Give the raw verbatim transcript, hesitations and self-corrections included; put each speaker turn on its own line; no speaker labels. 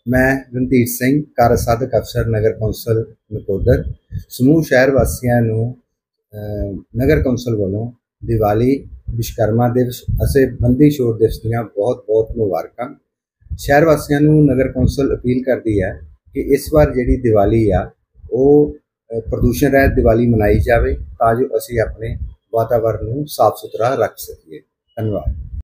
मैं रणधीर सिंह कार साधक अफसर नगर कौंसल नकोदर समूह शहर वासियों नूं नगर कौंसल वालों दिवाली विश्वकर्मा दिवस असे बंदी छोड़ दिवस दीआं बहुत बहुत मुबारकां। शहर वासियों नूं नगर कौंसल अपील करती है कि इस बार जिहड़ी दिवाली आ वो प्रदूषण रहित दिवाली मनाई जाए तां जो असीं अपने वातावरण नूं साफ सुथरा रख सकीए। धन्यवाद।